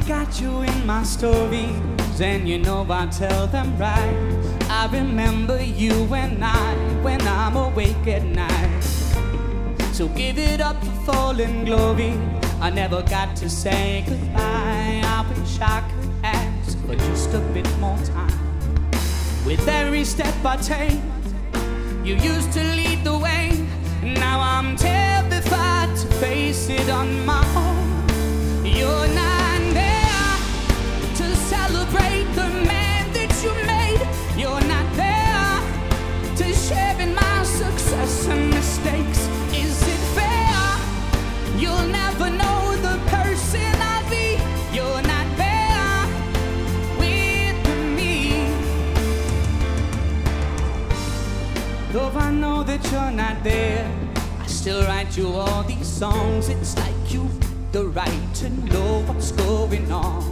got you in my stories, and you know I tell them right. I remember you when I'm awake at night. So give it up for fallen glory. I never got to say goodbye. I wish I could ask for just a bit more time. With every step I take, you used to lead the way. Now I'm terrified to face it on my own. You're not there to celebrate the man that you made. You're not there to share in my success and mistakes. Is it fair? You'll never know the person I'll be. You're not there with me. Though I know that you're not there, I still write you all these songs. It's like you the right to know what's going on.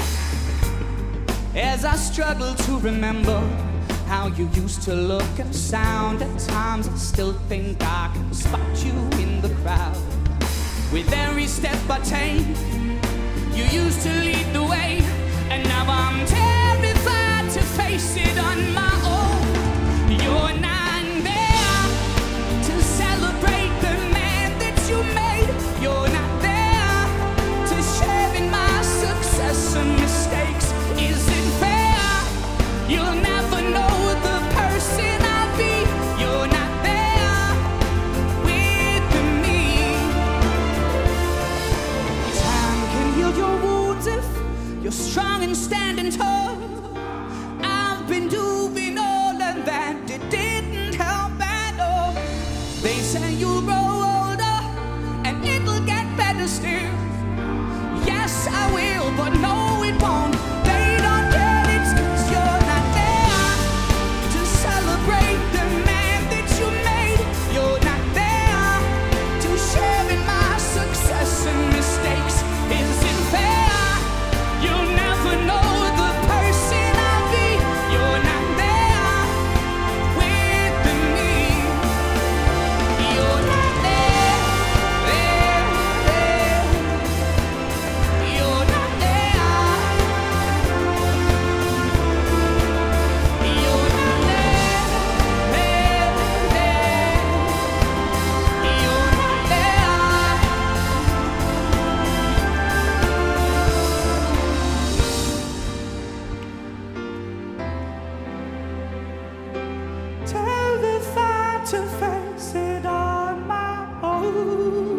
As I struggle to remember how you used to look and sound, at times I still think I can spot you in the crowd. With every step I take, you used to lead the way, and now I'm terrified to face it on my own. You're not there to celebrate the man that you made. You're not there to share in my success and mistakes. Is it fair? You'll never know the person I'll be. You're not there with me. Time can heal your wounds if you're strong and standing tall. I've been doing all of that, it didn't help at all. They say you'll grow older and it'll get better still. Yes, I will, but no, it won't. They don't get it, 'cause you're not there to celebrate the man that you made. You're not there to share in my success and mistakes. Is it fair? You'll never know the person I'll be. You're not there with me. You're not there, there, there. You're not there. You're not there, there, there. You're not there. Terrified to face it on my own.